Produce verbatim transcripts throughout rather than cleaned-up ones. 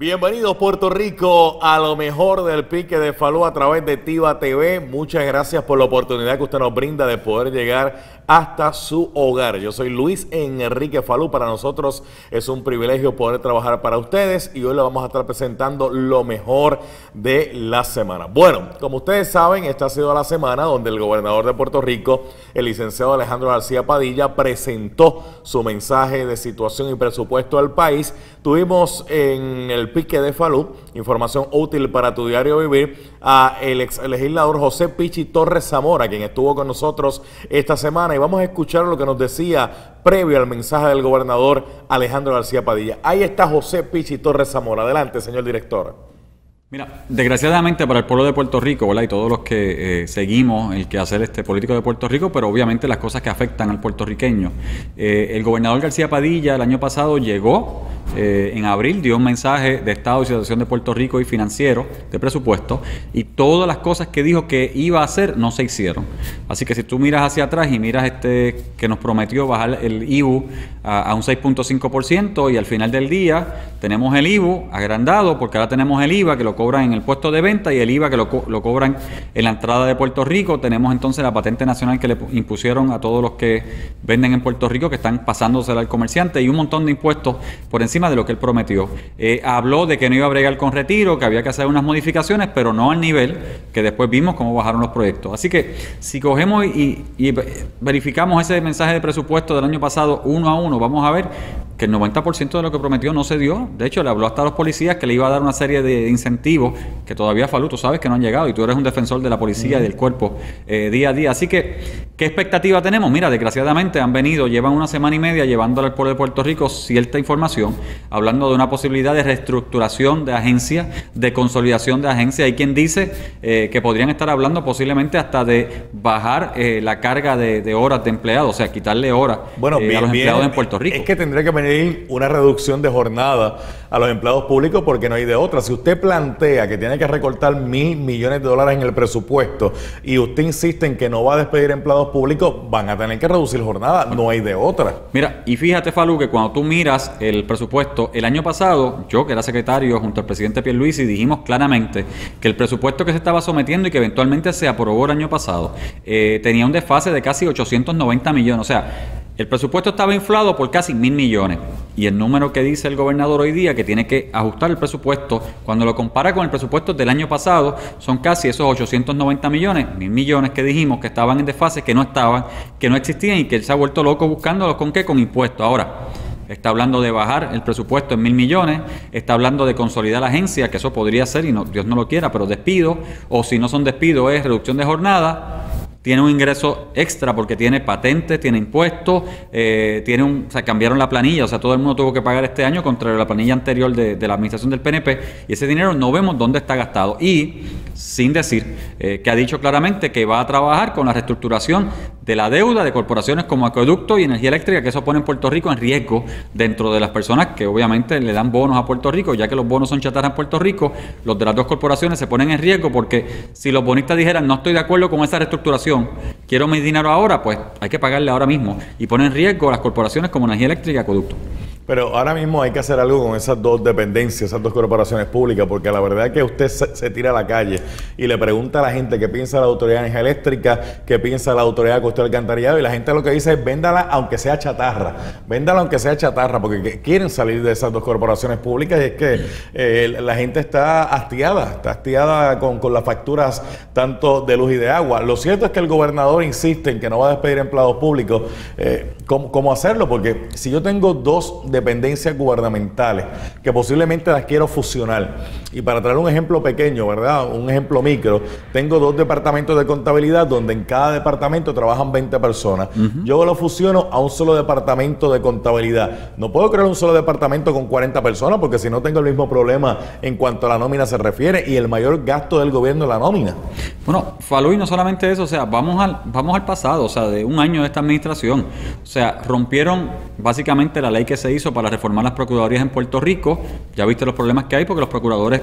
Bienvenidos Puerto Rico a lo mejor del pique de Falú a través de Tiva T V. Muchas gracias por la oportunidad que usted nos brinda de poder llegar hasta su hogar. Yo soy Luis Enrique Falú. Para nosotros es un privilegio poder trabajar para ustedes y hoy le vamos a estar presentando lo mejor de la semana. Bueno, como ustedes saben, esta ha sido la semana donde el gobernador de Puerto Rico, el licenciado Alejandro García Padilla, presentó su mensaje de situación y presupuesto al país. Tuvimos en el pique de Falú información útil para tu diario vivir a el ex legislador José Pichi Torres Zamora, quien estuvo con nosotros esta semana, y vamos a escuchar lo que nos decía previo al mensaje del gobernador Alejandro García Padilla. Ahí está José Pichi Torres Zamora. Adelante, señor director. Mira, desgraciadamente para el pueblo de Puerto Rico, ¿verdad? Y todos los que eh, seguimos el quehacer este político de Puerto Rico, pero obviamente las cosas que afectan al puertorriqueño. Eh, el gobernador García Padilla el año pasado llegó, eh, en abril, dio un mensaje de estado y situación de Puerto Rico y financiero, de presupuesto, y todas las cosas que dijo que iba a hacer no se hicieron. Así que si tú miras hacia atrás y miras este que nos prometió bajar el I V U a, a un seis punto cinco por ciento, y al final del día tenemos el I V U agrandado, porque ahora tenemos el I V A que lo cobran en el puesto de venta y el I V A que lo, co lo cobran en la entrada de Puerto Rico. Tenemos entonces la patente nacional que le impusieron a todos los que venden en Puerto Rico, que están pasándosela al comerciante, y un montón de impuestos por encima de lo que él prometió. Eh, habló de que no iba a bregar con retiro, que había que hacer unas modificaciones, pero no al nivel que después vimos cómo bajaron los proyectos. Así que si cogemos y, y verificamos ese mensaje de presupuesto del año pasado uno a uno, vamos a ver que el noventa por ciento de lo que prometió no se dio. De hecho, le habló hasta a los policías que le iba a dar una serie de incentivos que todavía, Falú, tú sabes que no han llegado, y tú eres un defensor de la policía y del cuerpo eh, día a día. Así que, ¿qué expectativa tenemos? Mira, desgraciadamente han venido, llevan una semana y media llevándole al pueblo de Puerto Rico cierta información, hablando de una posibilidad de reestructuración de agencias, de consolidación de agencias. Hay quien dice eh, que podrían estar hablando posiblemente hasta de bajar eh, la carga de, de horas de empleados, o sea, quitarle horas bueno, eh, bien, a los empleados bien, en Puerto Rico. Es que tendría que venir una reducción de jornada a los empleados públicos porque no hay de otra. Si usted plantea que tiene que recortar mil millones de dólares en el presupuesto y usted insiste en que no va a despedir empleados públicos, van a tener que reducir jornada, no hay de otra. Mira, y fíjate, Falú, que cuando tú miras el presupuesto, el año pasado, yo que era secretario junto al presidente Pierluisi, dijimos claramente que el presupuesto que se estaba sometiendo y que eventualmente se aprobó el año pasado, eh, tenía un desfase de casi ochocientos noventa millones, o sea, el presupuesto estaba inflado por casi mil millones. Y el número que dice el gobernador hoy día, que tiene que ajustar el presupuesto, cuando lo compara con el presupuesto del año pasado, son casi esos ochocientos noventa millones, mil millones que dijimos que estaban en desfase, que no estaban, que no existían y que él se ha vuelto loco buscándolos. ¿Con qué? Con impuestos. Ahora, está hablando de bajar el presupuesto en mil millones, está hablando de consolidar la agencia, que eso podría ser, y no, Dios no lo quiera, pero despido, o si no son despidos es reducción de jornada. Tiene un ingreso extra porque tiene patentes, tiene impuestos, eh, tiene un, o sea, cambiaron la planilla, o sea, todo el mundo tuvo que pagar este año contra la planilla anterior de, de la administración del P N P, y ese dinero no vemos dónde está gastado. Y sin decir eh, que ha dicho claramente que va a trabajar con la reestructuración de la deuda de corporaciones como Acueducto y Energía Eléctrica, que eso pone en Puerto Rico en riesgo dentro de las personas que obviamente le dan bonos a Puerto Rico, ya que los bonos son chatarra en Puerto Rico. Los de las dos corporaciones se ponen en riesgo porque si los bonistas dijeran no estoy de acuerdo con esa reestructuración, quiero mi dinero ahora, pues hay que pagarle ahora mismo, y pone en riesgo a las corporaciones como Energía Eléctrica y Acueducto. Pero ahora mismo hay que hacer algo con esas dos dependencias, esas dos corporaciones públicas, porque la verdad es que usted se, se tira a la calle y le pregunta a la gente qué piensa la Autoridad de Energía Eléctrica, qué piensa la Autoridad de Costo del Alcantarillado, y la gente lo que dice es véndala aunque sea chatarra, véndala aunque sea chatarra, porque quieren salir de esas dos corporaciones públicas, y es que eh, la gente está hastiada, está hastiada con, con las facturas tanto de luz y de agua. Lo cierto es que el gobernador insiste en que no va a despedir empleados públicos. Eh, ¿cómo, ¿Cómo hacerlo? Porque si yo tengo dos dependencias gubernamentales que posiblemente las quiero fusionar, y para traer un ejemplo pequeño, ¿verdad? Un ejemplo micro, tengo dos departamentos de contabilidad donde en cada departamento trabajan veinte personas. Uh-huh. Yo lo fusiono a un solo departamento de contabilidad. No puedo crear un solo departamento con cuarenta personas porque si no tengo el mismo problema en cuanto a la nómina se refiere, y el mayor gasto del gobierno es la nómina. Bueno, Falú, y no solamente eso, o sea, vamos al, vamos al pasado, o sea, de un año de esta administración. O sea, rompieron básicamente la ley que se hizo para reformar las procuradurías en Puerto Rico. Ya viste los problemas que hay porque los procuradores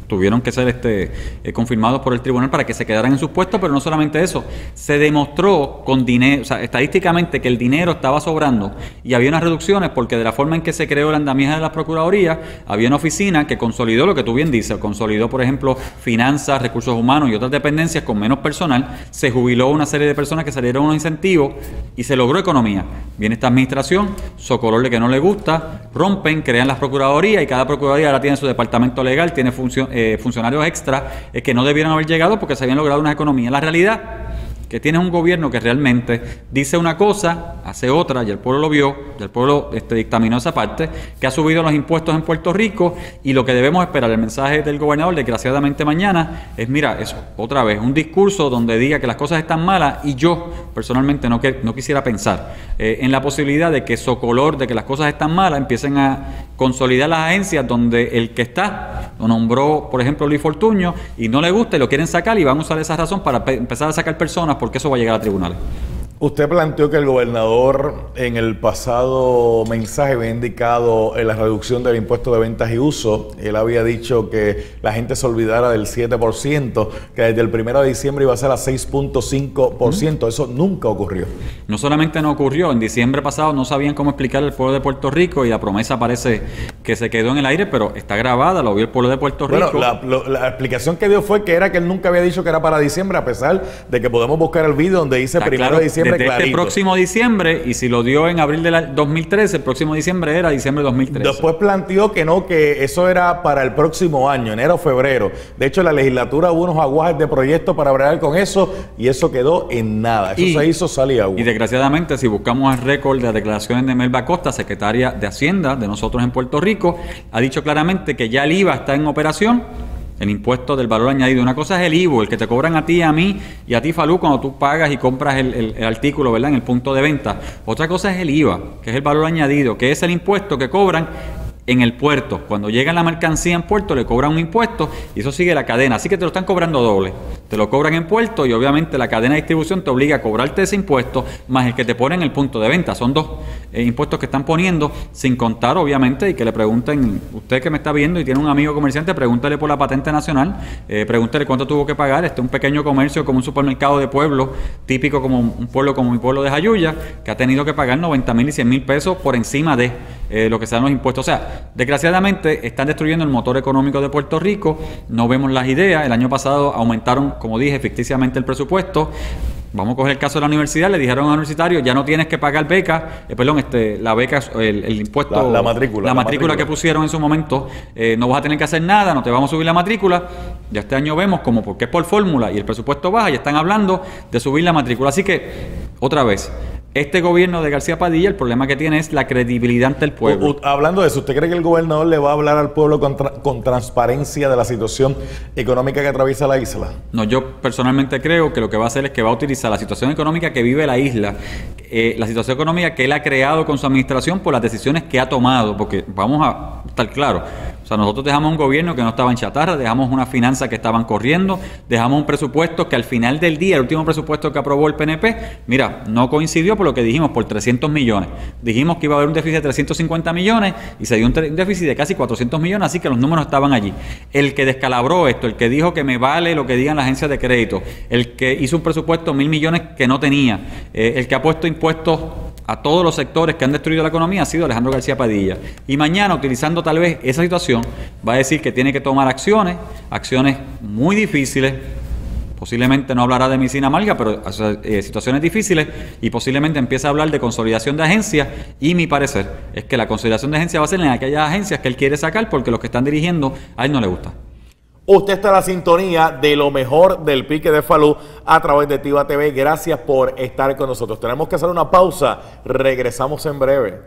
tuvieron que ser este, eh, confirmados por el tribunal para que se quedaran en sus puestos, pero no solamente eso, se demostró con dinero, o sea, estadísticamente que el dinero estaba sobrando y había unas reducciones porque de la forma en que se creó el andamiaje de las procuradurías, había una oficina que consolidó lo que tú bien dices, consolidó, por ejemplo, finanzas, recursos humanos y otras dependencias con menos personal, se jubiló una serie de personas que salieron unos incentivos y se logró economía. Viene esta administración, socolorle que no le gusta, rompen, crean las procuradurías y cada procuraduría ahora tiene su departamento legal, tiene función, eh, funcionarios extra eh, que no debieron haber llegado porque se habían logrado unas economías. La realidad que tienes un gobierno que realmente dice una cosa, hace otra, y el pueblo lo vio, y el pueblo este, dictaminó esa parte, que ha subido los impuestos en Puerto Rico, y lo que debemos esperar, el mensaje del gobernador, desgraciadamente mañana, es, mira, es otra vez un discurso donde diga que las cosas están malas, y yo personalmente no, que, no quisiera pensar eh, en la posibilidad de que socolor de que las cosas están malas, empiecen a consolidar las agencias donde el que está, lo nombró, por ejemplo, Luis Fortuño, y no le gusta y lo quieren sacar, y van a usar esa razón para empezar a sacar personas porque eso va a llegar a tribunales. Usted planteó que el gobernador en el pasado mensaje había indicado en la reducción del impuesto de ventas y uso. Él había dicho que la gente se olvidara del siete por ciento, que desde el primero de diciembre iba a ser a seis punto cinco por ciento. Eso nunca ocurrió. No solamente no ocurrió, en diciembre pasado no sabían cómo explicar al pueblo de Puerto Rico y la promesa parece que se quedó en el aire, pero está grabada, lo vio el pueblo de Puerto Rico. Bueno, la, lo, la explicación que dio fue que era que él nunca había dicho que era para diciembre, a pesar de que podemos buscar el video donde dice está primero claro, de diciembre. Desde este próximo diciembre, y si lo dio en abril del dos mil trece, el próximo diciembre era diciembre de dos mil trece. Después planteó que no, que eso era para el próximo año, enero o febrero. De hecho, la legislatura hubo unos aguajes de proyectos para bregar con eso y eso quedó en nada. Eso y, se hizo salir agua. Y desgraciadamente, si buscamos el récord de las declaraciones de Melba Acosta, secretaria de Hacienda de nosotros en Puerto Rico, ha dicho claramente que ya el I V A está en operación. El impuesto del valor añadido. Una cosa es el I V A, el que te cobran a ti, a mí y a ti, Falú, cuando tú pagas y compras el, el, el artículo, ¿verdad?, en el punto de venta. Otra cosa es el I V A, que es el valor añadido, que es el impuesto que cobran en el puerto. Cuando llega la mercancía en puerto, le cobran un impuesto y eso sigue la cadena. Así que te lo están cobrando doble. Te lo cobran en puerto y obviamente la cadena de distribución te obliga a cobrarte ese impuesto más el que te pone en el punto de venta. Son dos eh, impuestos que están poniendo, sin contar obviamente, y que le pregunten, usted que me está viendo y tiene un amigo comerciante, pregúntale por la patente nacional, eh, pregúntale cuánto tuvo que pagar. Este es un pequeño comercio como un supermercado de pueblo, típico como un pueblo como mi pueblo de Jayuya, que ha tenido que pagar noventa mil y cien mil pesos por encima de eh, lo que sean los impuestos. O sea, desgraciadamente están destruyendo el motor económico de Puerto Rico, no vemos las ideas. El año pasado aumentaron, como dije, ficticiamente el presupuesto. Vamos a coger el caso de la universidad, le dijeron a los universitarios, ya no tienes que pagar beca, eh, perdón, este, la beca, el, el impuesto, la, la matrícula, la, la matrícula matrícula que pusieron en su momento, eh, no vas a tener que hacer nada, no te vamos a subir la matrícula. Ya este año vemos como porque es por fórmula y el presupuesto baja y están hablando de subir la matrícula. Así que, otra vez, este gobierno de García Padilla, el problema que tiene es la credibilidad ante el pueblo. U, u, hablando de eso, ¿usted cree que el gobernador le va a hablar al pueblo con, tra con transparencia de la situación económica que atraviesa la isla? No, yo personalmente creo que lo que va a hacer es que va a utilizar la situación económica que vive la isla, eh, la situación económica que él ha creado con su administración por las decisiones que ha tomado, porque vamos a estar claros. O sea, nosotros dejamos un gobierno que no estaba en chatarra, dejamos unas finanzas que estaban corriendo, dejamos un presupuesto que al final del día, el último presupuesto que aprobó el P N P, mira, no coincidió por lo que dijimos, por trescientos millones. Dijimos que iba a haber un déficit de trescientos cincuenta millones y se dio un, un déficit de casi cuatrocientos millones, así que los números estaban allí. El que descalabró esto, el que dijo que me vale lo que digan las agencias de crédito, el que hizo un presupuesto de mil millones que no tenía, eh, el que ha puesto impuestos a todos los sectores que han destruido la economía ha sido Alejandro García Padilla. Y mañana, utilizando tal vez esa situación, va a decir que tiene que tomar acciones, acciones muy difíciles. Posiblemente no hablará de medicina amarga, pero o sea, eh, situaciones difíciles, y posiblemente empiece a hablar de consolidación de agencias. Y mi parecer es que la consolidación de agencias va a ser en aquellas agencias que él quiere sacar porque los que están dirigiendo a él no le gusta. Usted está en la sintonía de lo mejor del Pique de Falú a través de Tiva T V. Gracias por estar con nosotros. Tenemos que hacer una pausa. Regresamos en breve.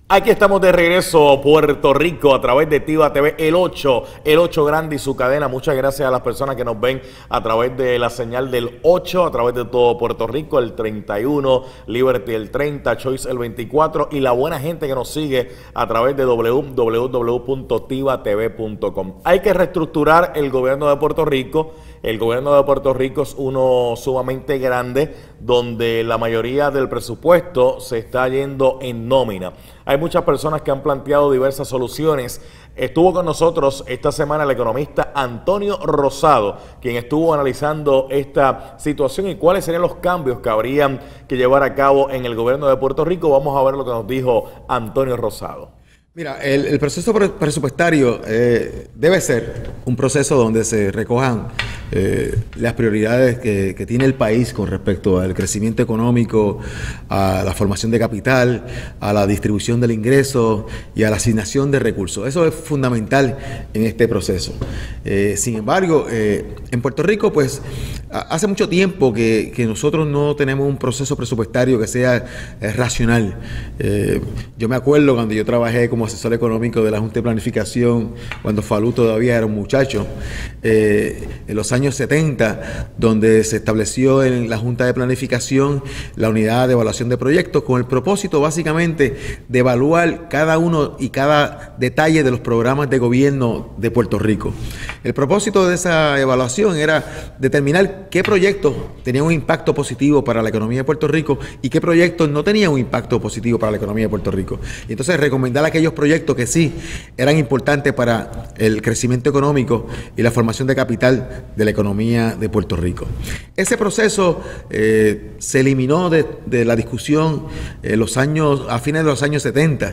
Aquí estamos de regreso, Puerto Rico, a través de Tiva T V, el ocho, el ocho Grande y su cadena. Muchas gracias a las personas que nos ven a través de la señal del ocho, a través de todo Puerto Rico, el treinta y uno, Liberty el treinta, Choice el veinticuatro y la buena gente que nos sigue a través de w w w punto tiva t v punto com. Hay que reestructurar el gobierno de Puerto Rico. El gobierno de Puerto Rico es uno sumamente grande, donde la mayoría del presupuesto se está yendo en nómina. Hay muchas personas que han planteado diversas soluciones. Estuvo con nosotros esta semana el economista Antonio Rosado, quien estuvo analizando esta situación y cuáles serían los cambios que habrían que llevar a cabo en el gobierno de Puerto Rico. Vamos a ver lo que nos dijo Antonio Rosado. Mira, el, el proceso presupuestario eh, debe ser un proceso donde se recojan eh, las prioridades que, que tiene el país con respecto al crecimiento económico, a la formación de capital, a la distribución del ingreso y a la asignación de recursos. Eso es fundamental en este proceso. Eh, sin embargo, eh, en Puerto Rico, pues, hace mucho tiempo que, que nosotros no tenemos un proceso presupuestario que sea eh, racional. Eh, yo me acuerdo cuando yo trabajé como asesor económico de la Junta de Planificación, cuando Falú todavía era un muchacho, eh, en los años setenta, donde se estableció en la Junta de Planificación la unidad de evaluación de proyectos con el propósito básicamente de evaluar cada uno y cada detalle de los programas de gobierno de Puerto Rico. El propósito de esa evaluación era determinar qué proyectos tenían un impacto positivo para la economía de Puerto Rico y qué proyectos no tenían un impacto positivo para la economía de Puerto Rico. Y entonces recomendar aquellos proyectos que sí eran importantes para el crecimiento económico y la formación de capital de la economía de Puerto Rico. Ese proceso eh, se eliminó de, de la discusión eh, los años, a fines de los años setenta,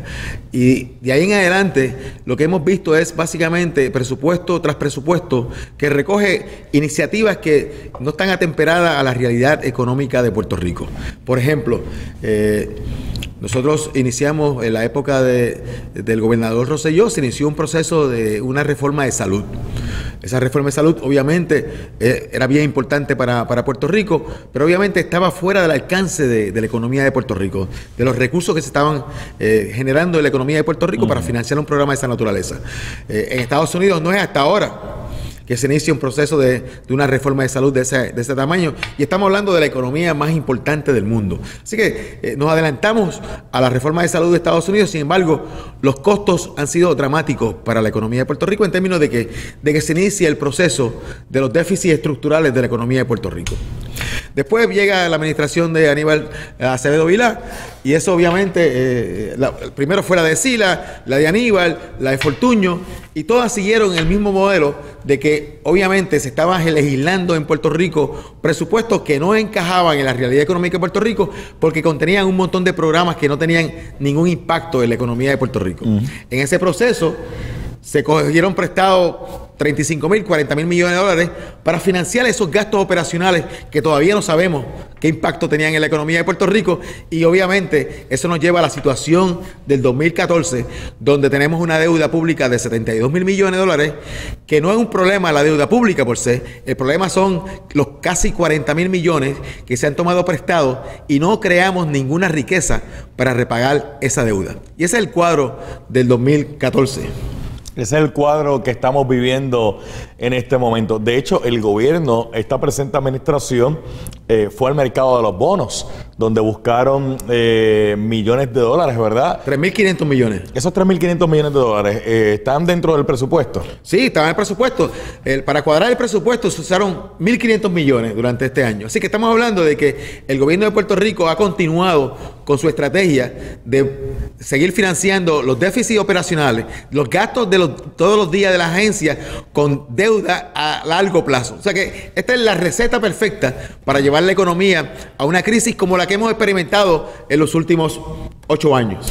y de ahí en adelante lo que hemos visto es básicamente presupuesto tras presupuesto que recoge iniciativas que no están atemperadas a la realidad económica de Puerto Rico. Por ejemplo, eh, nosotros iniciamos en la época de, del gobernador Rosselló, se inició un proceso de una reforma de salud. Esa reforma de salud obviamente eh, era bien importante para, para Puerto Rico, pero obviamente estaba fuera del alcance de, de la economía de Puerto Rico, de los recursos que se estaban eh, generando en la economía de Puerto Rico uh-huh. para financiar un programa de esa naturaleza. Eh, en Estados Unidos no es hasta ahora que se inicia un proceso de, de una reforma de salud de ese, de ese tamaño, y estamos hablando de la economía más importante del mundo. Así que eh, nos adelantamos a la reforma de salud de Estados Unidos. Sin embargo, los costos han sido dramáticos para la economía de Puerto Rico en términos de que, de que se inicia el proceso de los déficits estructurales de la economía de Puerto Rico. Después llega la administración de Aníbal Acevedo Vilá, y eso obviamente, eh, la, primero fue la de Sila, la de Aníbal, la de Fortuño, y todas siguieron el mismo modelo de que obviamente se estaba legislando en Puerto Rico presupuestos que no encajaban en la realidad económica de Puerto Rico porque contenían un montón de programas que no tenían ningún impacto en la economía de Puerto Rico. Uh-huh. En ese proceso se cogieron prestados treinta y cinco mil, cuarenta mil millones de dólares para financiar esos gastos operacionales que todavía no sabemos qué impacto tenían en la economía de Puerto Rico, y obviamente eso nos lleva a la situación del dos mil catorce, donde tenemos una deuda pública de setenta y dos mil millones de dólares, que no es un problema la deuda pública por sí, el problema son los casi cuarenta mil millones que se han tomado prestados y no creamos ninguna riqueza para repagar esa deuda. Y ese es el cuadro del dos mil catorce. Ese es el cuadro que estamos viviendo en este momento. De hecho, el gobierno, esta presente administración, eh, fue al mercado de los bonos, donde buscaron eh, millones de dólares, ¿verdad? tres mil quinientos millones. Esos tres mil quinientos millones de dólares eh, están dentro del presupuesto. Sí, estaban en el presupuesto. El, para cuadrar el presupuesto se usaron mil quinientos millones durante este año. Así que estamos hablando de que el gobierno de Puerto Rico ha continuado con su estrategia de seguir financiando los déficits operacionales, los gastos de los, todos los días de la agencia con deuda a largo plazo. O sea que esta es la receta perfecta para llevar la economía a una crisis como la que hemos experimentado en los últimos ocho años.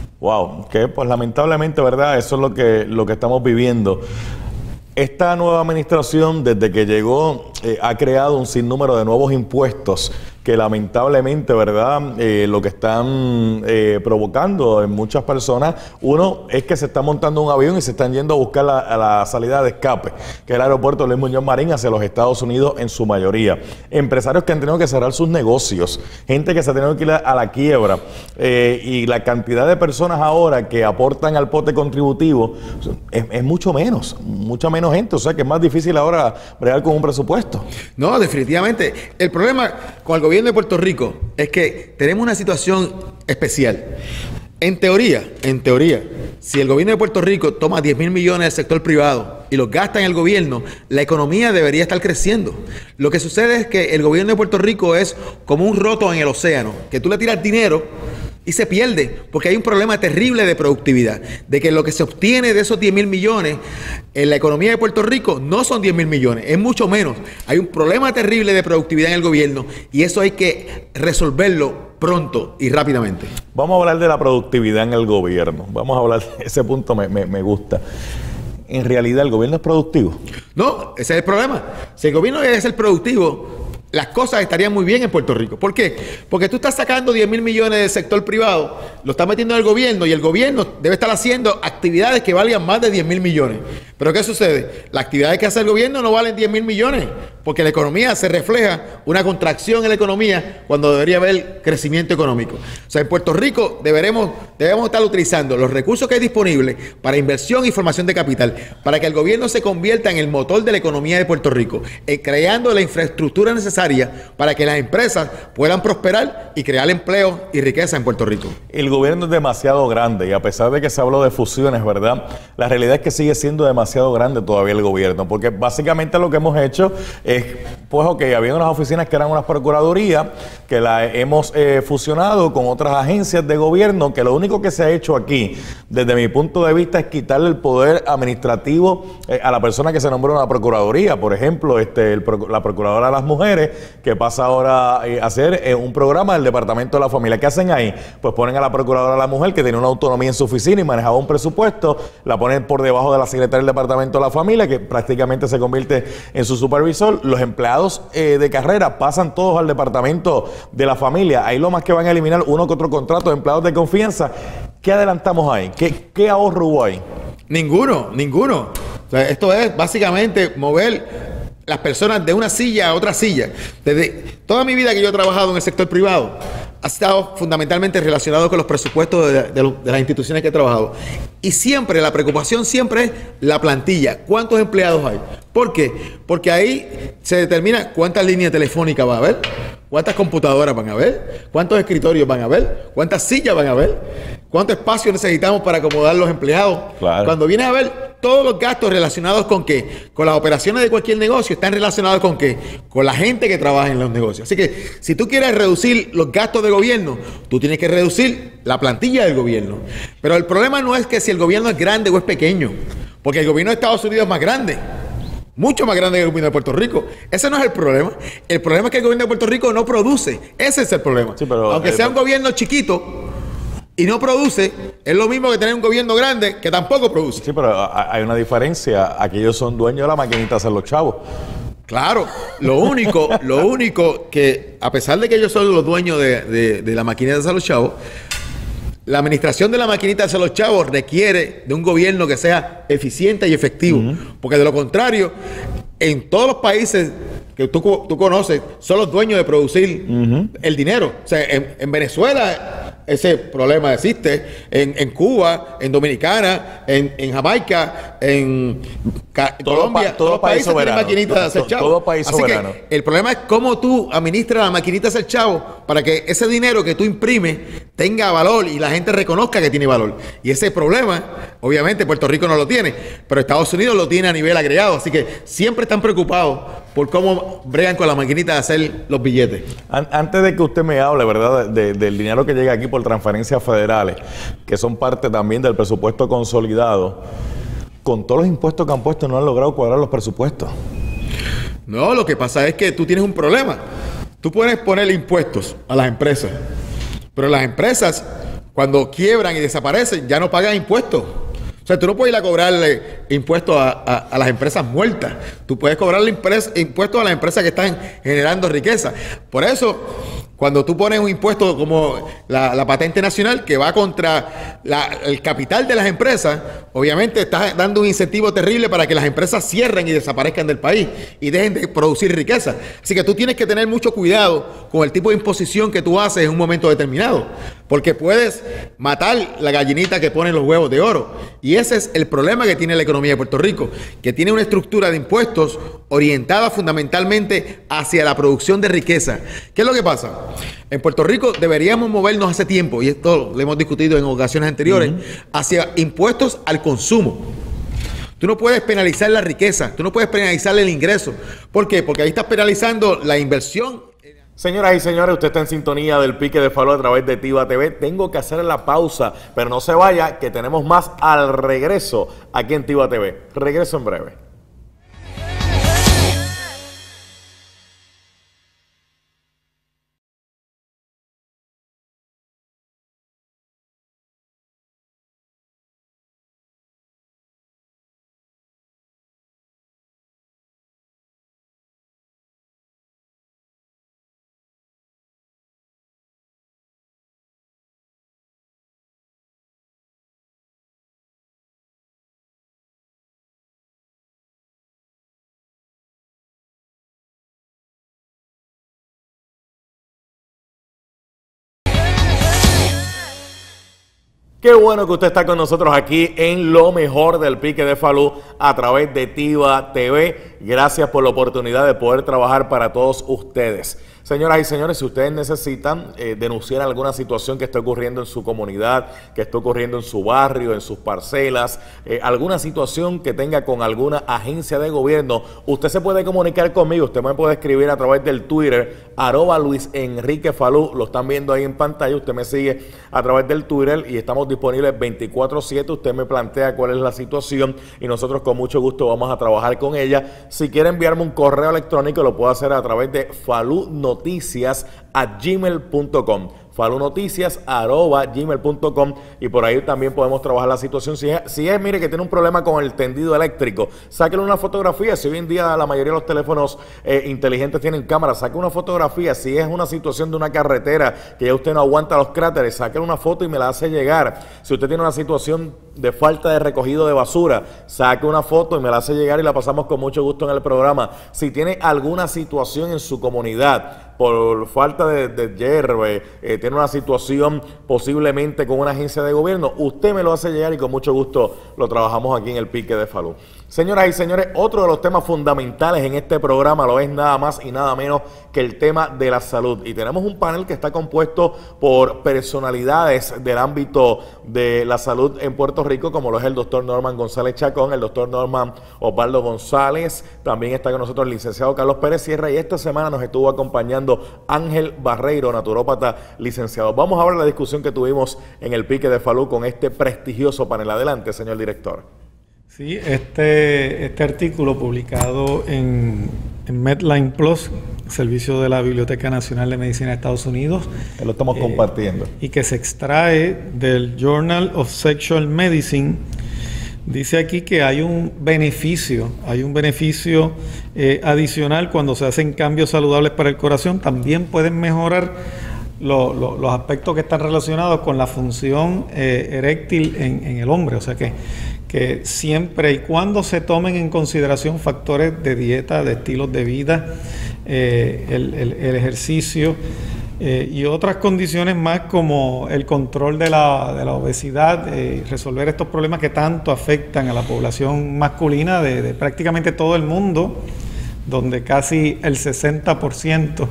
Wow, que pues lamentablemente, ¿verdad? Eso es lo que, lo que estamos viviendo. Esta nueva administración, desde que llegó, eh, ha creado un sinnúmero de nuevos impuestos que lamentablemente, ¿verdad? Eh, lo que están eh, provocando en muchas personas, uno es que se está montando un avión y se están yendo a buscar la, a la salida de escape, que es el aeropuerto Luis Muñoz Marín hacia los Estados Unidos en su mayoría. Empresarios que han tenido que cerrar sus negocios, gente que se ha tenido que ir a la quiebra, eh, y la cantidad de personas ahora que aportan al pote contributivo es, es mucho menos, mucha menos gente, o sea que es más difícil ahora bregar con un presupuesto. No, definitivamente. El problema con el gobierno de Puerto Rico es que tenemos una situación especial. En teoría, en teoría, si el gobierno de Puerto Rico toma diez mil millones del sector privado y los gasta en el gobierno, la economía debería estar creciendo. Lo que sucede es que el gobierno de Puerto Rico es como un roto en el océano, que tú le tiras dinero y se pierde, porque hay un problema terrible de productividad, de que lo que se obtiene de esos diez mil millones en la economía de Puerto Rico no son diez mil millones, es mucho menos. Hay un problema terrible de productividad en el gobierno y eso hay que resolverlo pronto y rápidamente. Vamos a hablar de la productividad en el gobierno. Vamos a hablar de ese punto, me, me, me gusta. En realidad, ¿el gobierno es productivo? No, ese es el problema. Si el gobierno es el productivo, las cosas estarían muy bien en Puerto Rico. ¿Por qué? Porque tú estás sacando diez mil millones del sector privado, lo estás metiendo en el gobierno y el gobierno debe estar haciendo actividades que valgan más de diez mil millones. ¿Pero qué sucede? Las actividades que hace el gobierno no valen diez mil millones, porque la economía se refleja una contracción en la economía cuando debería haber crecimiento económico. O sea, en Puerto Rico deberemos, debemos estar utilizando los recursos que hay disponibles para inversión y formación de capital, para que el gobierno se convierta en el motor de la economía de Puerto Rico, eh, creando la infraestructura necesaria para que las empresas puedan prosperar y crear empleo y riqueza en Puerto Rico. El gobierno es demasiado grande y a pesar de que se habló de fusiones, ¿verdad? La realidad es que sigue siendo demasiado grande todavía el gobierno, porque básicamente lo que hemos hecho es, pues ok, había unas oficinas que eran unas procuradurías, que las hemos eh, fusionado con otras agencias de gobierno, que lo único que se ha hecho aquí, desde mi punto de vista, es quitarle el poder administrativo eh, a la persona que se nombró en la procuraduría. Por ejemplo, este, el, la procuradora de las mujeres, que pasa ahora eh, a hacer eh, un programa del Departamento de la Familia. ¿Qué hacen ahí? Pues ponen a la procuradora de la mujer, que tiene una autonomía en su oficina y manejaba un presupuesto, la ponen por debajo de la secretaria del Departamento de la Familia, que prácticamente se convierte en su supervisor. Los empleados eh, de carrera pasan todos al Departamento de la Familia. Ahí lo más que van a eliminar uno que otro contrato de empleados de confianza. ¿Qué adelantamos ahí? ¿Qué, qué ahorro hubo ahí? Ninguno, ninguno. O sea, esto es básicamente mover las personas de una silla a otra silla. Desde toda mi vida que yo he trabajado en el sector privado, ha estado fundamentalmente relacionado con los presupuestos de, de, de las instituciones que he trabajado. Y siempre, la preocupación siempre es la plantilla. ¿Cuántos empleados hay? ¿Por qué? Porque ahí se determina cuántas líneas telefónicas va a haber, cuántas computadoras van a haber, cuántos escritorios van a haber, cuántas sillas van a haber, cuánto espacio necesitamos para acomodar los empleados. Claro. Cuando vienes a ver, todos los gastos relacionados con qué, con las operaciones de cualquier negocio, están relacionados con qué, con la gente que trabaja en los negocios. Así que si tú quieres reducir los gastos de gobierno, tú tienes que reducir la plantilla del gobierno. Pero el problema no es que si el gobierno es grande o es pequeño, porque el gobierno de Estados Unidos es más grande, mucho más grande que el gobierno de Puerto Rico. Ese no es el problema. El problema es que el gobierno de Puerto Rico no produce. Ese es el problema. Sí, pero, aunque eh, sea un gobierno chiquito y no produce, es lo mismo que tener un gobierno grande que tampoco produce. Sí, pero hay una diferencia. Aquí ellos son dueños de la maquinita de hacer los chavos. Claro, lo único, lo único que, a pesar de que ellos son los dueños de, de, de la maquinita de hacer los chavos, la administración de la maquinita de hacer los chavos requiere de un gobierno que sea eficiente y efectivo. Uh-huh. Porque de lo contrario, en todos los países que tú, tú conoces, son los dueños de producir uh-huh. el dinero. O sea, en, en Venezuela ese problema existe, en, en Cuba, en Dominicana, en, en Jamaica, en Ca todo Colombia, pa, todo todos los países tienen maquinitas de hacer chavo. Todo país Así soberano. que el problema es cómo tú administras la maquinita de hacer chavo para que ese dinero que tú imprimes tenga valor y la gente reconozca que tiene valor. Y ese problema, obviamente, Puerto Rico no lo tiene, pero Estados Unidos lo tiene a nivel agregado. Así que siempre están preocupados por cómo bregan con la maquinita de hacer los billetes. An antes de que usted me hable, ¿verdad?, de, de, del dinero que llega aquí por transferencias federales, que son parte también del presupuesto consolidado, con todos los impuestos que han puesto no han logrado cuadrar los presupuestos. No, lo que pasa es que tú tienes un problema. Tú puedes poner impuestos a las empresas, pero las empresas, cuando quiebran y desaparecen, ya no pagan impuestos. O O sea, tú no puedes ir a cobrarle impuestos a, a, a las empresas muertas. Tú puedes cobrarle impuestos a las empresas que están generando riqueza. Por eso, cuando tú pones un impuesto como la, la patente nacional que va contra la, el capital de las empresas, obviamente estás dando un incentivo terrible para que las empresas cierren y desaparezcan del país y dejen de producir riqueza. Así que tú tienes que tener mucho cuidado con el tipo de imposición que tú haces en un momento determinado, porque puedes matar la gallinita que pone los huevos de oro. Y ese es el problema que tiene la economía de Puerto Rico, que tiene una estructura de impuestos orientada fundamentalmente hacia la producción de riqueza. ¿Qué es lo que pasa? En Puerto Rico deberíamos movernos hace tiempo, y esto lo hemos discutido en ocasiones anteriores, uh-huh. hacia impuestos al consumo. Tú no puedes penalizar la riqueza, tú no puedes penalizar el ingreso. ¿Por qué? Porque ahí estás penalizando la inversión. Señoras y señores, usted está en sintonía del Pique de Falú a través de Tiva T V. Tengo que hacer la pausa, pero no se vaya, que tenemos más al regreso aquí en Tiva T V. Regreso en breve. Qué bueno que usted está con nosotros aquí en lo mejor del Pique de Falú a través de Tiva T V. Gracias por la oportunidad de poder trabajar para todos ustedes. Señoras y señores, si ustedes necesitan eh, denunciar alguna situación que esté ocurriendo en su comunidad, que esté ocurriendo en su barrio, en sus parcelas, eh, alguna situación que tenga con alguna agencia de gobierno, usted se puede comunicar conmigo. Usted me puede escribir a través del Twitter, arroba Luis Enrique Falú. Lo están viendo ahí en pantalla. Usted me sigue a través del Twitter y estamos disponibles veinticuatro siete. Usted me plantea cuál es la situación y nosotros con mucho gusto vamos a trabajar con ella. Si quiere enviarme un correo electrónico, lo puede hacer a través de falunoticias a gmail punto com. falunoticias arroba gmail punto com, y por ahí también podemos trabajar la situación. Si es, si es, mire, que tiene un problema con el tendido eléctrico, sáquenle una fotografía. Si hoy en día la mayoría de los teléfonos eh, inteligentes tienen cámara, saque una fotografía. Si es una situación de una carretera que ya usted no aguanta los cráteres, sáquenle una foto y me la hace llegar. Si usted tiene una situación de falta de recogido de basura, saque una foto y me la hace llegar y la pasamos con mucho gusto en el programa. Si tiene alguna situación en su comunidad por falta de, de hierba, eh, tiene una situación posiblemente con una agencia de gobierno, usted me lo hace llegar y con mucho gusto lo trabajamos aquí en el Pique de Falú. Señoras y señores, otro de los temas fundamentales en este programa lo es nada más y nada menos que el tema de la salud. Y tenemos un panel que está compuesto por personalidades del ámbito de la salud en Puerto Rico, como lo es el doctor Norman González Chacón, el doctor Norman Osvaldo González, también está con nosotros el licenciado Carlos Pérez Sierra, y esta semana nos estuvo acompañando Ángel Barreiro, naturópata licenciado. Vamos a ver la discusión que tuvimos en el Pique de Falú con este prestigioso panel. Adelante, señor director. Sí, este, este artículo publicado en, en Medline Plus, servicio de la Biblioteca Nacional de Medicina de Estados Unidos. Que lo estamos eh, compartiendo. Y que se extrae del Journal of Sexual Medicine. Dice aquí que hay un beneficio, hay un beneficio eh, adicional cuando se hacen cambios saludables para el corazón. También pueden mejorar lo, lo, los aspectos que están relacionados con la función eh, eréctil en, en el hombre. O sea que que siempre y cuando se tomen en consideración factores de dieta, de estilos de vida, eh, el, el, el ejercicio eh, y otras condiciones más como el control de la, de la obesidad, eh, resolver estos problemas que tanto afectan a la población masculina de, de prácticamente todo el mundo, donde casi el sesenta por ciento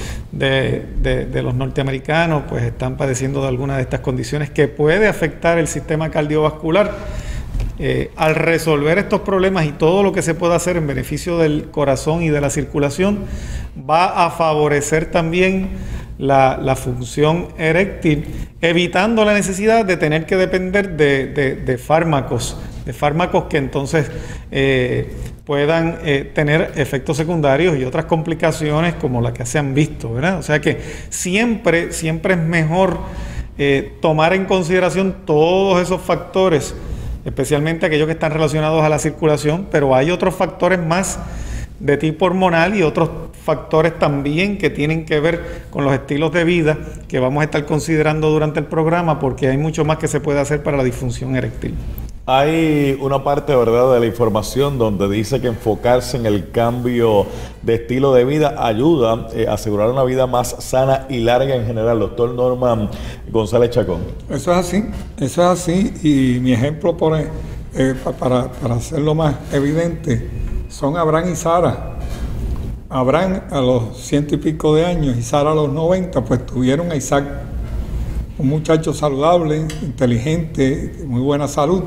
de, de, de los norteamericanos pues están padeciendo de alguna de estas condiciones que puede afectar el sistema cardiovascular. Eh, al resolver estos problemas y todo lo que se pueda hacer en beneficio del corazón y de la circulación, va a favorecer también la, la función eréctil, evitando la necesidad de tener que depender de, de, de fármacos, de fármacos que entonces eh, puedan eh, tener efectos secundarios y otras complicaciones como las que se han visto, ¿verdad? O sea que siempre, siempre es mejor eh, tomar en consideración todos esos factores especialmente aquellos que están relacionados a la circulación, pero hay otros factores más de tipo hormonal y otros factores también que tienen que ver con los estilos de vida que vamos a estar considerando durante el programa, porque hay mucho más que se puede hacer para la disfunción eréctil. Hay una parte, ¿verdad?, de la información donde dice que enfocarse en el cambio de estilo de vida ayuda eh, a asegurar una vida más sana y larga en general. Doctor Norman González Chacón. Eso es así, eso es así, y mi ejemplo por, eh, para, para hacerlo más evidente son Abraham y Sara. Abraham a los ciento y pico de años y Sara a los noventa, pues tuvieron a Isaac, un muchacho saludable, inteligente, muy buena salud,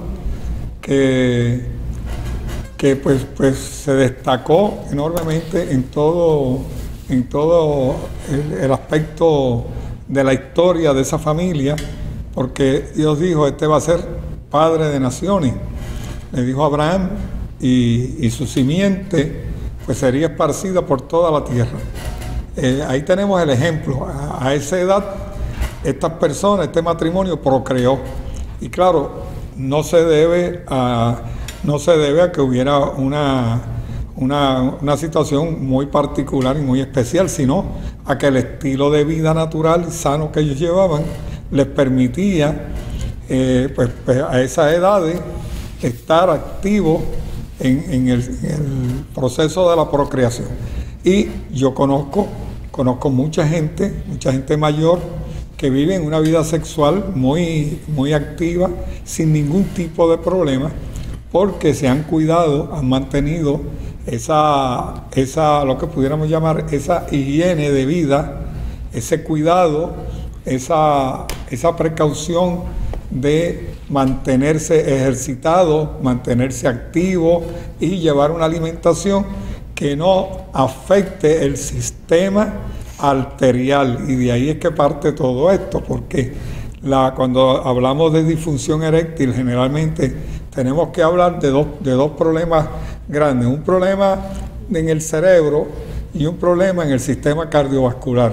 que, que pues, pues se destacó enormemente en todo, en todo el, el aspecto de la historia de esa familia, porque Dios dijo, este va a ser padre de naciones. Le dijo a Abraham, y, y su simiente pues sería esparcida por toda la tierra. Eh, ahí tenemos el ejemplo. A, a esa edad, estas personas, este matrimonio procreó. Y claro, no se debe a, no se debe a que hubiera una, una, una situación muy particular y muy especial, sino a que el estilo de vida natural y sano que ellos llevaban les permitía eh, pues, pues a esas edades estar activos en, en, el, en el proceso de la procreación. Y yo conozco, conozco mucha gente, mucha gente mayor que vive en una vida sexual muy, muy activa, sin ningún tipo de problema, porque se han cuidado, han mantenido esa, esa, lo que pudiéramos llamar esa higiene de vida, ese cuidado, esa, esa precaución de mantenerse ejercitado, mantenerse activo y llevar una alimentación que no afecte el sistema arterial. Y de ahí es que parte todo esto, porque la, cuando hablamos de disfunción eréctil, generalmente tenemos que hablar de dos, de dos problemas grandes, un problema en el cerebro y un problema en el sistema cardiovascular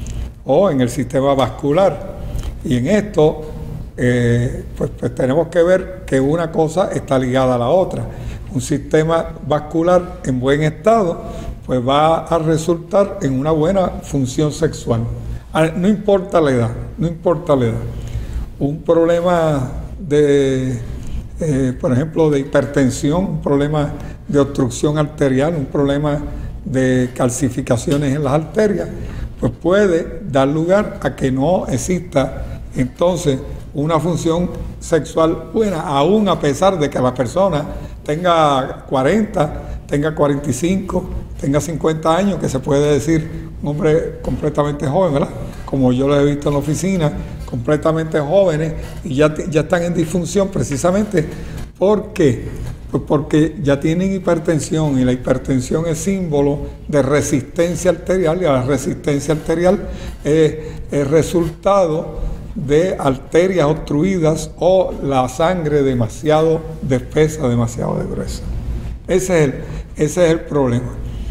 o en el sistema vascular. Y en esto Eh, pues, pues tenemos que ver que una cosa está ligada a la otra. Un sistema vascular en buen estado pues va a resultar en una buena función sexual. No importa la edad, no importa la edad. Un problema de, eh, por ejemplo, de hipertensión, un problema de obstrucción arterial, un problema de calcificaciones en las arterias, pues puede dar lugar a que no exista entonces una función sexual buena, aún a pesar de que la persona tenga cuarenta, tenga cuarenta y cinco, tenga cincuenta años, que se puede decir un hombre completamente joven, ¿verdad? Como yo lo he visto en la oficina, completamente jóvenes, y ya, ya están en disfunción precisamente. ¿Por qué? Pues porque ya tienen hipertensión, y la hipertensión es símbolo de resistencia arterial, y la resistencia arterial es el resultado de arterias obstruidas o la sangre demasiado espesa, demasiado gruesa. Ese es el, ese es el problema.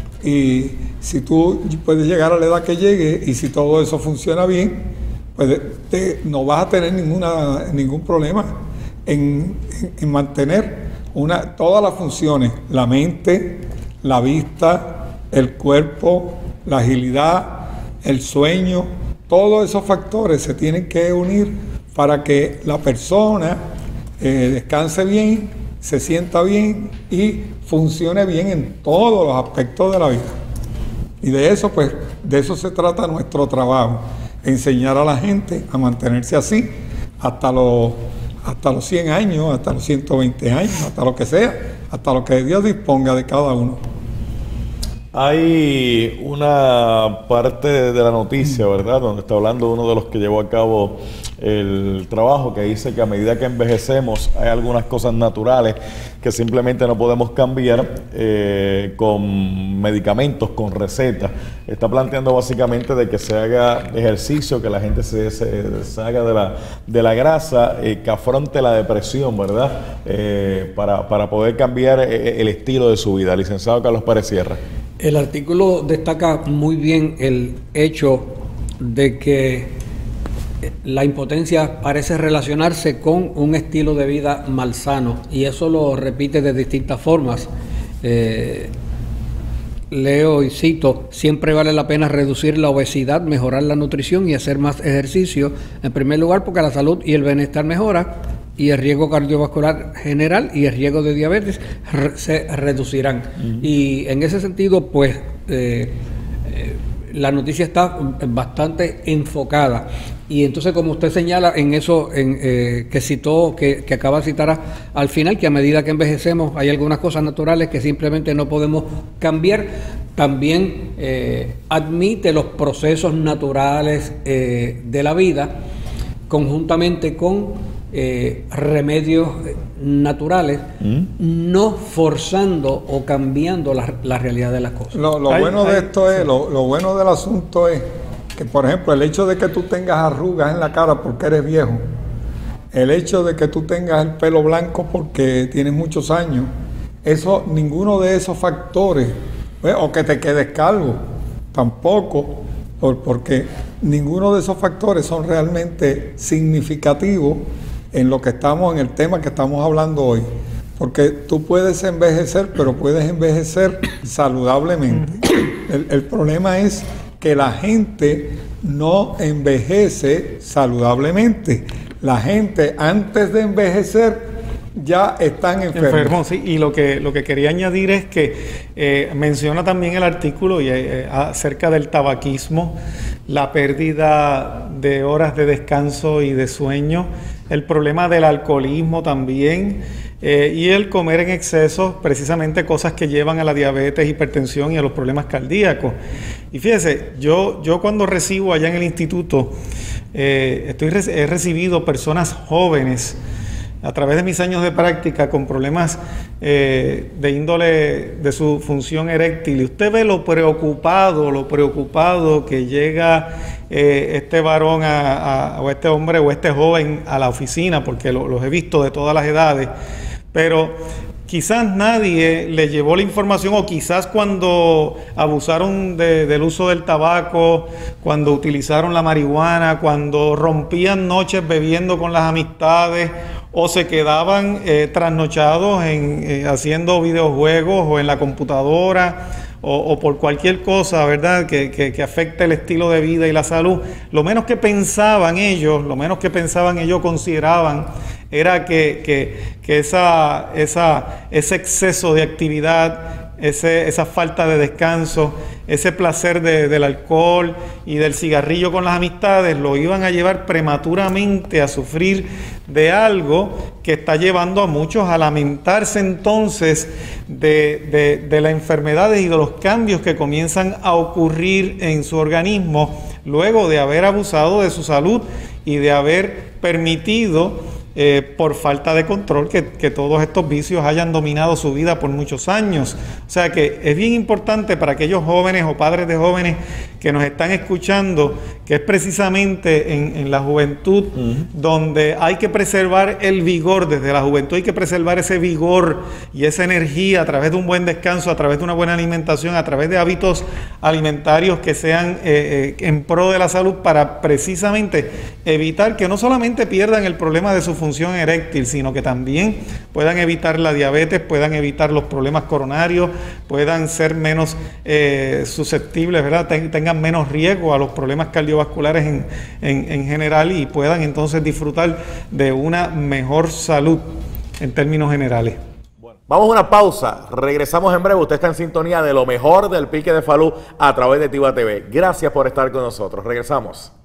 Y si tú puedes llegar a la edad que llegue y si todo eso funciona bien, pues te, no vas a tener ninguna, ningún problema en, en, en mantener una, todas las funciones, la mente, la vista, el cuerpo, la agilidad, el sueño. Todos esos factores se tienen que unir para que la persona eh, descanse bien, se sienta bien y funcione bien en todos los aspectos de la vida. Y de eso, pues, de eso se trata nuestro trabajo, enseñar a la gente a mantenerse así hasta los, hasta los cien años, hasta los ciento veinte años, hasta lo que sea, hasta lo que Dios disponga de cada uno. Hay una parte de la noticia, ¿verdad?, donde está hablando uno de los que llevó a cabo el trabajo, que dice que a medida que envejecemos hay algunas cosas naturales que simplemente no podemos cambiar eh, con medicamentos, con recetas. Está planteando básicamente de que se haga ejercicio, que la gente se, se, se haga de la, de la grasa, eh, que afronte la depresión, ¿verdad?, eh, para, para poder cambiar eh, el estilo de su vida. Licenciado Carlos Pérez Sierra. El artículo destaca muy bien el hecho de que la impotencia parece relacionarse con un estilo de vida malsano y eso lo repite de distintas formas. Eh, leo y cito: siempre vale la pena reducir la obesidad, mejorar la nutrición y hacer más ejercicio, en primer lugar porque la salud y el bienestar mejora y el riesgo cardiovascular general y el riesgo de diabetes re se reducirán. Uh-huh. Y en ese sentido, pues eh, eh, la noticia está bastante enfocada. Y entonces, como usted señala en eso en, eh, que citó, que, que acaba de citar a, al final, que a medida que envejecemos hay algunas cosas naturales que simplemente no podemos cambiar, también eh, admite los procesos naturales eh, de la vida conjuntamente con eh, remedios naturales, ¿Mm? no forzando o cambiando la, la realidad de las cosas. Lo, lo Ay, bueno ay, de esto sí. es, lo, lo bueno del asunto es que, por ejemplo, el hecho de que tú tengas arrugas en la cara porque eres viejo, el hecho de que tú tengas el pelo blanco porque tienes muchos años, eso, ninguno de esos factores, ¿ves? O que te quedes calvo, tampoco, por, porque ninguno de esos factores son realmente significativos en lo que estamos, en el tema que estamos hablando hoy. Porque tú puedes envejecer, pero puedes envejecer saludablemente. El, el problema es que la gente no envejece saludablemente. La gente antes de envejecer ya están enfermos. Enfermos, sí. Y lo que, lo que quería añadir es que eh, menciona también el artículo y, eh, acerca del tabaquismo, la pérdida de horas de descanso y de sueño, el problema del alcoholismo también, eh, y el comer en exceso, precisamente cosas que llevan a la diabetes, hipertensión y a los problemas cardíacos. Y fíjese, yo, yo cuando recibo allá en el instituto, eh, estoy, he recibido personas jóvenes a través de mis años de práctica con problemas eh, de índole de su función eréctil. Y usted ve lo preocupado, lo preocupado que llega eh, este varón a, a, o este hombre o este joven a la oficina, porque lo, los he visto de todas las edades, pero quizás nadie le llevó la información, o quizás cuando abusaron de, del uso del tabaco, cuando utilizaron la marihuana, cuando rompían noches bebiendo con las amistades, o se quedaban eh, trasnochados en, eh, haciendo videojuegos o en la computadora, o, o por cualquier cosa, ¿verdad?, que, que, que afecte el estilo de vida y la salud. Lo menos que pensaban ellos, lo menos que pensaban ellos consideraban era que, que, que esa, esa, ese exceso de actividad, ese, esa falta de descanso, ese placer de, del alcohol y del cigarrillo con las amistades lo iban a llevar prematuramente a sufrir de algo que está llevando a muchos a lamentarse entonces de, de, de las enfermedades y de los cambios que comienzan a ocurrir en su organismo luego de haber abusado de su salud y de haber permitido Eh, por falta de control, que, que todos estos vicios hayan dominado su vida por muchos años. O sea que es bien importante para aquellos jóvenes o padres de jóvenes que nos están escuchando, que es precisamente en, en la juventud uh-huh. donde hay que preservar el vigor. Desde la juventud hay que preservar ese vigor y esa energía a través de un buen descanso, a través de una buena alimentación, a través de hábitos alimentarios que sean eh, eh, en pro de la salud, para precisamente evitar que no solamente pierdan el problema de su función eréctil, sino que también puedan evitar la diabetes, puedan evitar los problemas coronarios, puedan ser menos eh, susceptibles, ¿verdad?, Ten, tengan menos riesgo a los problemas cardiovasculares en, en, en general, y puedan entonces disfrutar de una mejor salud en términos generales. Bueno, vamos a una pausa, regresamos en breve. Usted está en sintonía de lo mejor del Pique de Falú a través de Tiva T V. Gracias por estar con nosotros. Regresamos.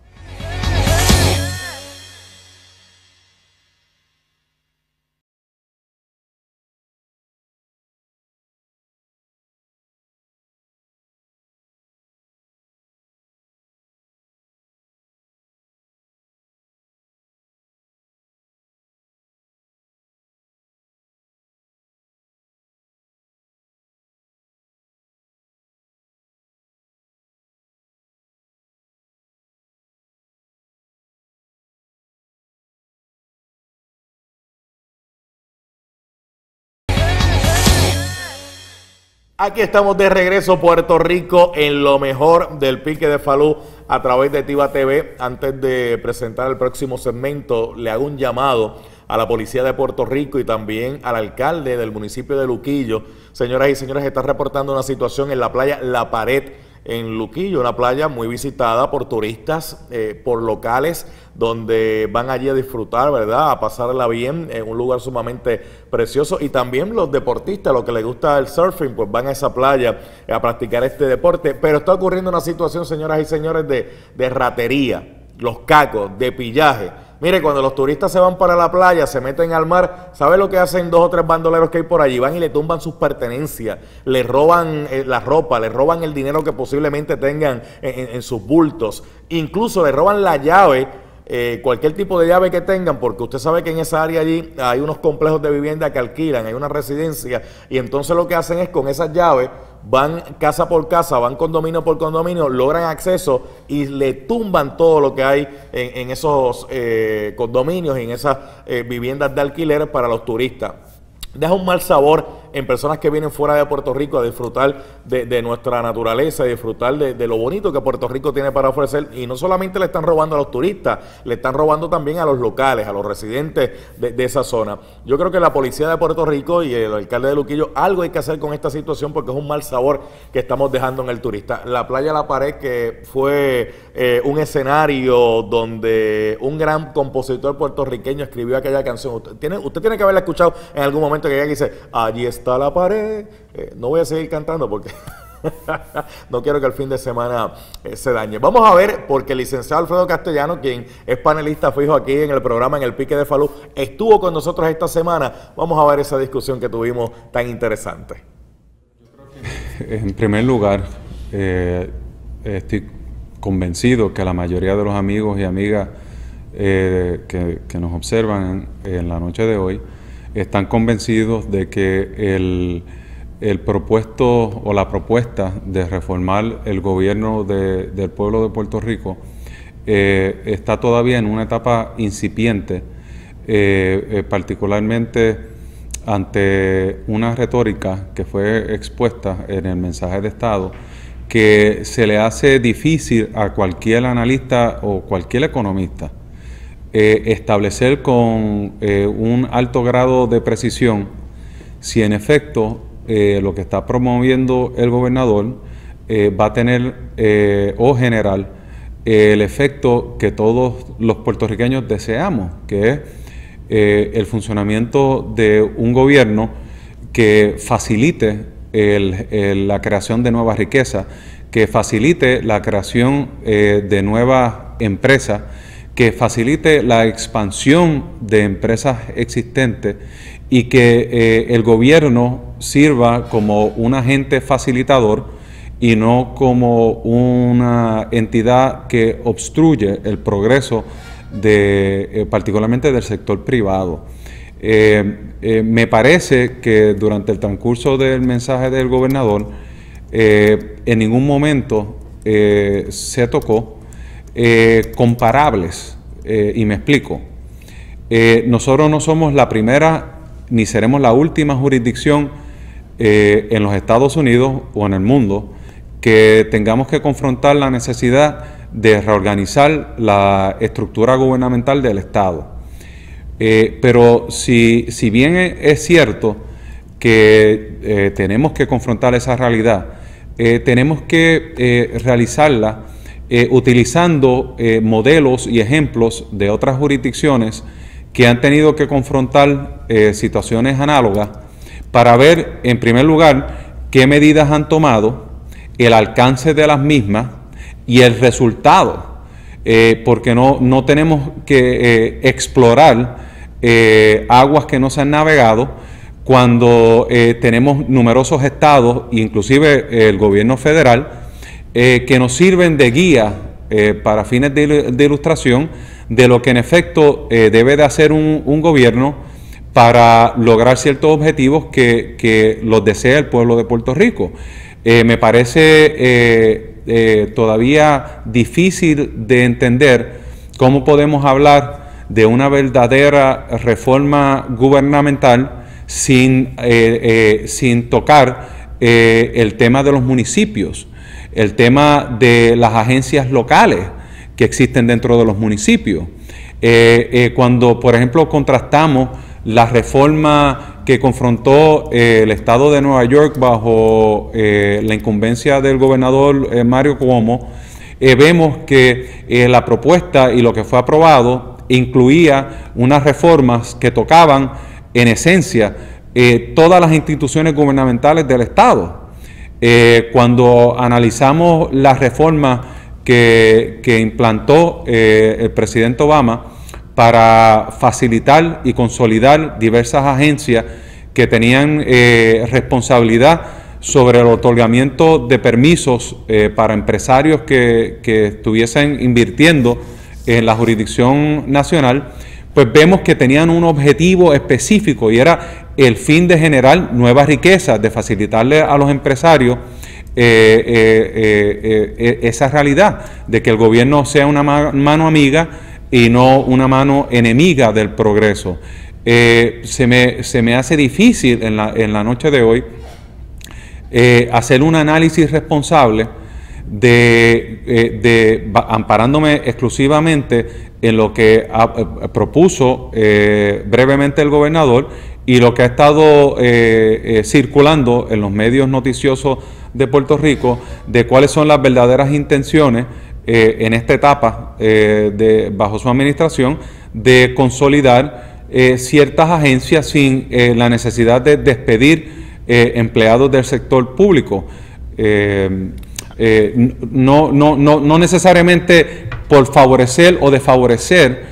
Aquí estamos de regreso, Puerto Rico, en lo mejor del Pique de Falú a través de Tiva T V. Antes de presentar el próximo segmento, le hago un llamado a la Policía de Puerto Rico y también al alcalde del municipio de Luquillo. Señoras y señores, está reportando una situación en la playa La Pared, en Luquillo, una playa muy visitada por turistas, eh, por locales, donde van allí a disfrutar, ¿verdad?, a pasarla bien, en un lugar sumamente precioso. Y también los deportistas, los que les gusta el surfing, pues van a esa playa a practicar este deporte. Pero está ocurriendo una situación, señoras y señores, de, de ratería, los cacos, de pillaje. Mire, cuando los turistas se van para la playa, se meten al mar, ¿sabe lo que hacen dos o tres bandoleros que hay por allí? Van y le tumban sus pertenencias, le roban eh, la ropa, le roban el dinero que posiblemente tengan en, en, en sus bultos, incluso le roban la llave, eh, cualquier tipo de llave que tengan, porque usted sabe que en esa área allí hay unos complejos de vivienda que alquilan, hay una residencia, y entonces lo que hacen es con esas llaves, van casa por casa, van condominio por condominio, logran acceso y le tumban todo lo que hay en, en esos eh, condominios y en esas eh, viviendas de alquiler para los turistas. Deja un mal sabor en personas que vienen fuera de Puerto Rico a disfrutar de, de nuestra naturaleza, a disfrutar de, de lo bonito que Puerto Rico tiene para ofrecer. Y no solamente le están robando a los turistas, le están robando también a los locales, a los residentes de, de esa zona. Yo creo que la policía de Puerto Rico y el alcalde de Luquillo, algo hay que hacer con esta situación, porque es un mal sabor que estamos dejando en el turista. La playa La Pared, que fue eh, un escenario donde un gran compositor puertorriqueño escribió aquella canción. Usted tiene, usted tiene que haberla escuchado en algún momento, que ella dice: allí está la pared. Eh, no voy a seguir cantando porque no quiero que el fin de semana eh, se dañe. Vamos a ver, porque el licenciado Alfredo Castellano, quien es panelista fijo aquí en el programa En el Pique de Falú, estuvo con nosotros esta semana. Vamos a ver esa discusión que tuvimos tan interesante. En primer lugar, eh, estoy convencido que la mayoría de los amigos y amigas eh, que, que nos observan en, en la noche de hoy están convencidos de que el, el propuesto o la propuesta de reformar el gobierno de, del pueblo de Puerto Rico eh, está todavía en una etapa incipiente, eh, eh, particularmente ante una retórica que fue expuesta en el mensaje de Estado, que se le hace difícil a cualquier analista o cualquier economista Eh, establecer con eh, un alto grado de precisión si en efecto eh, lo que está promoviendo el gobernador eh, va a tener eh, o generar eh, el efecto que todos los puertorriqueños deseamos, que es eh, el funcionamiento de un gobierno que facilite el, el, la creación de nuevas riquezas, que facilite la creación eh, de nuevas empresas, que facilite la expansión de empresas existentes y que eh, el gobierno sirva como un agente facilitador y no como una entidad que obstruye el progreso de, eh, particularmente del sector privado. Eh, eh, me parece que durante el transcurso del mensaje del gobernador eh, en ningún momento eh, se tocó Eh, comparables, eh, y me explico. Eh, nosotros no somos la primera ni seremos la última jurisdicción eh, en los Estados Unidos o en el mundo que tengamos que confrontar la necesidad de reorganizar la estructura gubernamental del Estado. Eh, pero si, si bien es cierto que eh, tenemos que confrontar esa realidad, eh, tenemos que eh, realizarla Eh, utilizando eh, modelos y ejemplos de otras jurisdicciones que han tenido que confrontar eh, situaciones análogas para ver, en primer lugar, qué medidas han tomado, el alcance de las mismas y el resultado, eh, porque no, no tenemos que eh, explorar eh, aguas que no se han navegado cuando eh, tenemos numerosos estados, inclusive eh, el gobierno federal, Eh, que nos sirven de guía eh, para fines de, de ilustración de lo que en efecto eh, debe de hacer un, un gobierno para lograr ciertos objetivos que, que los desea el pueblo de Puerto Rico. Eh, me parece eh, eh, todavía difícil de entender cómo podemos hablar de una verdadera reforma gubernamental sin, eh, eh, sin tocar eh, el tema de los municipios, el tema de las agencias locales que existen dentro de los municipios. Eh, eh, cuando, por ejemplo, contrastamos la reforma que confrontó eh, el estado de Nueva York bajo eh, la incumbencia del gobernador eh, Mario Cuomo, eh, vemos que eh, la propuesta y lo que fue aprobado incluía unas reformas que tocaban, en esencia, eh, todas las instituciones gubernamentales del estado. Eh, cuando analizamos las reformas que, que implantó eh, el presidente Obama para facilitar y consolidar diversas agencias que tenían eh, responsabilidad sobre el otorgamiento de permisos eh, para empresarios que, que estuviesen invirtiendo en la jurisdicción nacional, pues vemos que tenían un objetivo específico y era el fin de generar nuevas riquezas, de facilitarle a los empresarios eh, eh, eh, eh, esa realidad de que el gobierno sea una ma- mano amiga y no una mano enemiga del progreso. Eh, se, me, se me hace difícil en la, en la noche de hoy eh, hacer un análisis responsable de, eh, de amparándome exclusivamente en lo que ha, eh, propuso eh, brevemente el gobernador y lo que ha estado eh, eh, circulando en los medios noticiosos de Puerto Rico de cuáles son las verdaderas intenciones eh, en esta etapa eh, de, bajo su administración de consolidar eh, ciertas agencias sin eh, la necesidad de despedir eh, empleados del sector público. Eh, eh, no, no, no, no necesariamente por favorecer o desfavorecer.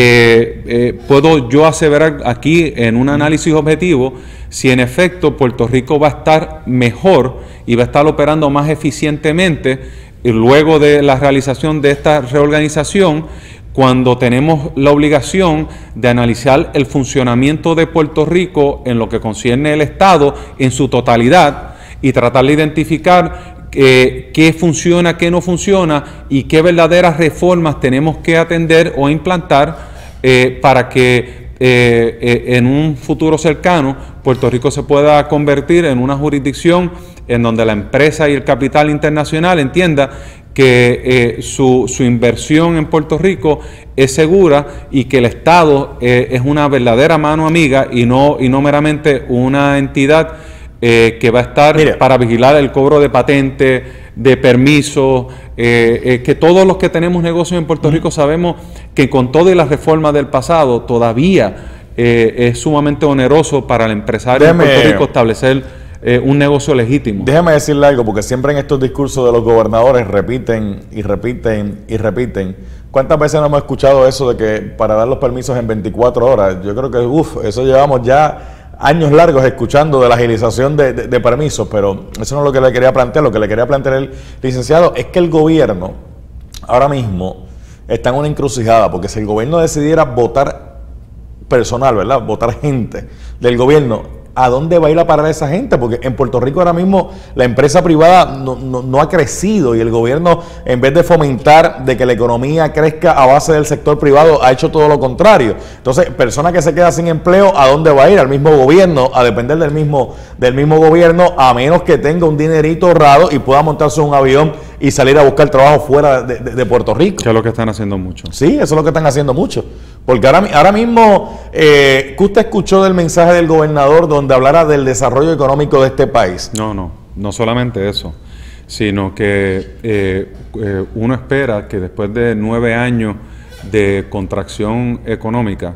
Eh, eh, puedo yo aseverar aquí en un análisis objetivo si en efecto Puerto Rico va a estar mejor y va a estar operando más eficientemente y luego de la realización de esta reorganización, cuando tenemos la obligación de analizar el funcionamiento de Puerto Rico en lo que concierne el Estado en su totalidad y tratar de identificar Eh, qué funciona, qué no funciona y qué verdaderas reformas tenemos que atender o implantar eh, para que eh, eh, en un futuro cercano Puerto Rico se pueda convertir en una jurisdicción en donde la empresa y el capital internacional entienda que eh, su, su inversión en Puerto Rico es segura y que el Estado eh, es una verdadera mano amiga y no, y no meramente una entidad Eh, que va a estar Mira. para vigilar el cobro de patentes, de permisos, eh, eh, que todos los que tenemos negocios en Puerto Rico sabemos que con todas las reformas del pasado todavía eh, es sumamente oneroso para el empresario Déjame, en Puerto Rico establecer eh, un negocio legítimo. Déjame decirle algo, porque siempre en estos discursos de los gobernadores repiten y repiten y repiten. ¿Cuántas veces no hemos escuchado eso de que para dar los permisos en veinticuatro horas? Yo creo que, uff, eso llevamos ya años largos escuchando de la agilización de, de, de permisos, pero eso no es lo que le quería plantear. Lo que le quería plantear el licenciado es que el gobierno ahora mismo está en una encrucijada, porque si el gobierno decidiera votar personal, ¿verdad? Votar gente del gobierno, ¿a dónde va a ir a parar esa gente? Porque en Puerto Rico ahora mismo la empresa privada no, no, no ha crecido y el gobierno, en vez de fomentar de que la economía crezca a base del sector privado, ha hecho todo lo contrario. Entonces, persona que se queda sin empleo, ¿a dónde va a ir? Al mismo gobierno, a depender del mismo, del mismo gobierno, a menos que tenga un dinerito ahorrado y pueda montarse en un avión y salir a buscar trabajo fuera de, de, de Puerto Rico. Que es lo que están haciendo mucho. Sí, eso es lo que están haciendo mucho. Porque ahora, ahora mismo, eh, ¿qué usted escuchó del mensaje del gobernador donde hablara del desarrollo económico de este país? No, no, no solamente eso, sino que eh, eh, uno espera que después de nueve años de contracción económica,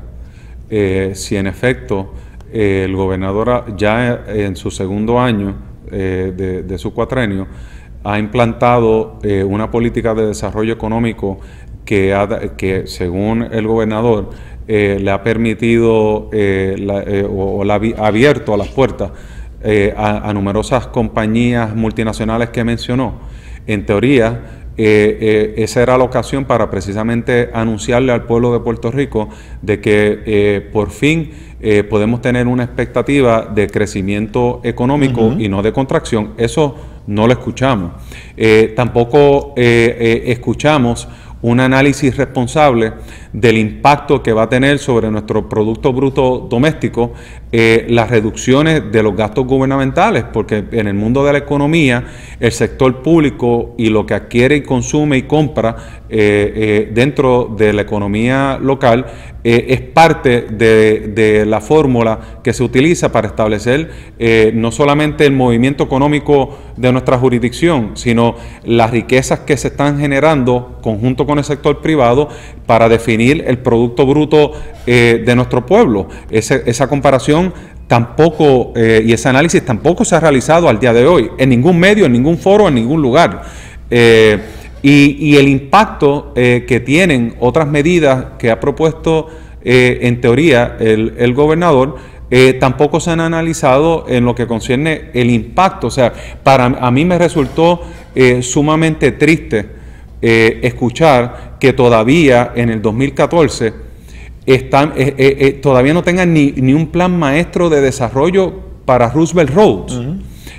eh, si en efecto eh, el gobernador ya en su segundo año eh, de, de su cuatrenio ha implantado eh, una política de desarrollo económico que, ha, que según el gobernador eh, le ha permitido eh, la, eh, o, o le ha abierto a las puertas eh, a, a numerosas compañías multinacionales que mencionó. En teoría, eh, eh, esa era la ocasión para precisamente anunciarle al pueblo de Puerto Rico de que eh, por fin eh, podemos tener una expectativa de crecimiento económico uh-huh. y no de contracción. Eso no lo escuchamos. Eh, tampoco eh, eh, escuchamos un análisis responsable del impacto que va a tener sobre nuestro Producto Bruto Doméstico eh, las reducciones de los gastos gubernamentales, porque en el mundo de la economía el sector público y lo que adquiere y consume y compra eh, eh, dentro de la economía local eh, es parte de, de la fórmula que se utiliza para establecer eh, no solamente el movimiento económico de nuestra jurisdicción, sino las riquezas que se están generando conjunto con el sector privado para definir el Producto Bruto eh, de nuestro pueblo. Ese, esa comparación tampoco eh, y ese análisis tampoco se ha realizado al día de hoy en ningún medio, en ningún foro, en ningún lugar. Eh, y, y el impacto eh, que tienen otras medidas que ha propuesto eh, en teoría el, el gobernador eh, tampoco se han analizado en lo que concierne el impacto. O sea, para a mí me resultó eh, sumamente triste Eh, escuchar que todavía en el dos mil catorce están, eh, eh, eh, todavía no tengan ni, ni un plan maestro de desarrollo para Roosevelt Roads. Uh-huh.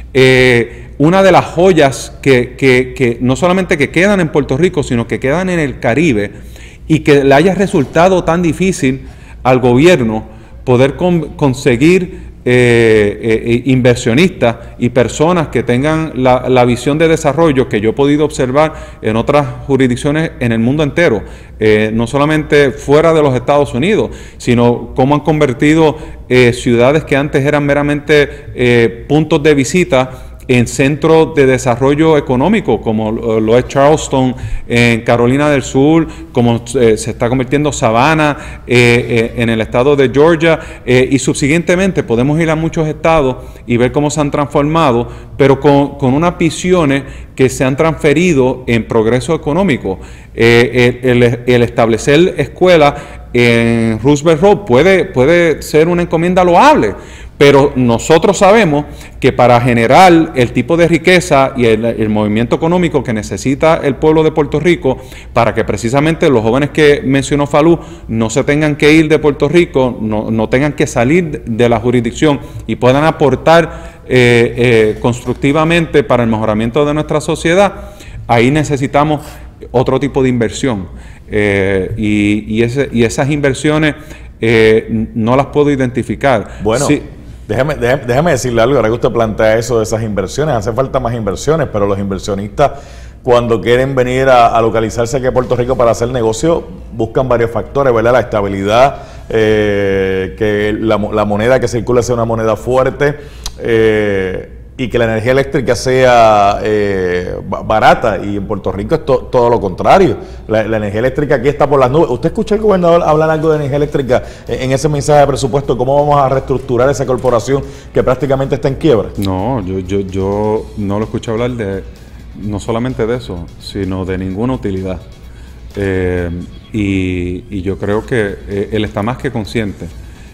eh, una de las joyas que, que, que no solamente que quedan en Puerto Rico, sino que quedan en el Caribe, y que le haya resultado tan difícil al gobierno poder con, conseguir Eh, eh, inversionistas y personas que tengan la, la visión de desarrollo que yo he podido observar en otras jurisdicciones en el mundo entero, eh, no solamente fuera de los Estados Unidos, sino cómo han convertido eh, ciudades que antes eran meramente eh, puntos de visita en centros de desarrollo económico, como lo es Charleston en Carolina del Sur, como eh, se está convirtiendo Savannah eh, eh, en el estado de Georgia, eh, y subsiguientemente podemos ir a muchos estados y ver cómo se han transformado, pero con, con unas visiones que se han transferido en progreso económico. Eh, el, el, el establecer escuelas en Roosevelt Road puede, puede ser una encomienda loable, pero nosotros sabemos que para generar el tipo de riqueza y el, el movimiento económico que necesita el pueblo de Puerto Rico, para que precisamente los jóvenes que mencionó Falú no se tengan que ir de Puerto Rico, no, no tengan que salir de la jurisdicción y puedan aportar eh, eh, constructivamente para el mejoramiento de nuestra sociedad, ahí necesitamos otro tipo de inversión. Eh, y, y, ese, y esas inversiones eh, no las puedo identificar. Bueno, sí. déjame, déjame, déjame decirle algo, ahora que usted plantea eso de esas inversiones, hace falta más inversiones, pero los inversionistas cuando quieren venir a, a localizarse aquí a Puerto Rico para hacer negocio, buscan varios factores, ¿verdad? La estabilidad, eh, que la, la moneda que circula sea una moneda fuerte, eh, y que la energía eléctrica sea eh, barata, y en Puerto Rico es to, todo lo contrario. La, la energía eléctrica aquí está por las nubes. ¿Usted escuchó al gobernador hablar algo de energía eléctrica en ese mensaje de presupuesto? ¿Cómo vamos a reestructurar esa corporación que prácticamente está en quiebra? No, yo, yo, yo no lo escuché hablar de, no solamente de eso, sino de ninguna utilidad. Eh, y, y yo creo que eh, él está más que consciente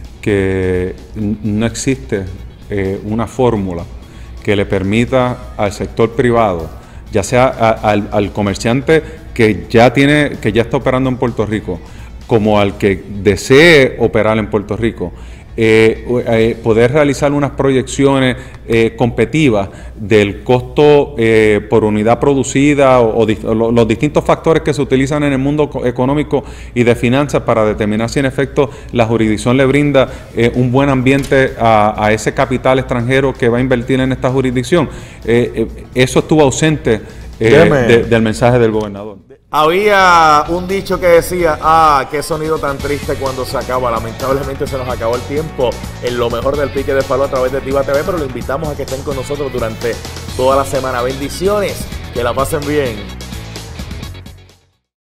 que no existe eh, una fórmula que le permita al sector privado, ya sea a, al, al comerciante que ya tiene, que ya está operando en Puerto Rico, como al que desee operar en Puerto Rico, eh, eh, poder realizar unas proyecciones eh, competitivas del costo eh, por unidad producida o, o, di, o los distintos factores que se utilizan en el mundo económico y de finanzas para determinar si en efecto la jurisdicción le brinda eh, un buen ambiente a, a ese capital extranjero que va a invertir en esta jurisdicción. Eh, eh, eso estuvo ausente eh, de, del mensaje del gobernador. Había un dicho que decía, ah, qué sonido tan triste cuando se acaba. Lamentablemente se nos acabó el tiempo en lo mejor del Pique de Falú a través de Tiva T V, pero lo invitamos a que estén con nosotros durante toda la semana. Bendiciones, que la pasen bien.